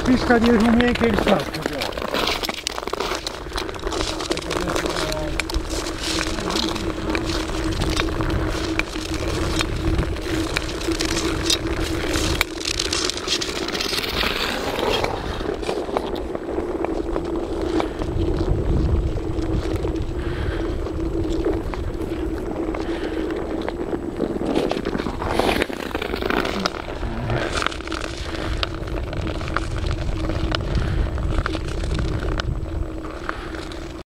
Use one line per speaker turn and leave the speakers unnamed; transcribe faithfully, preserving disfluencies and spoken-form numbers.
fiets gaat in ieder geval meer een keer de straat.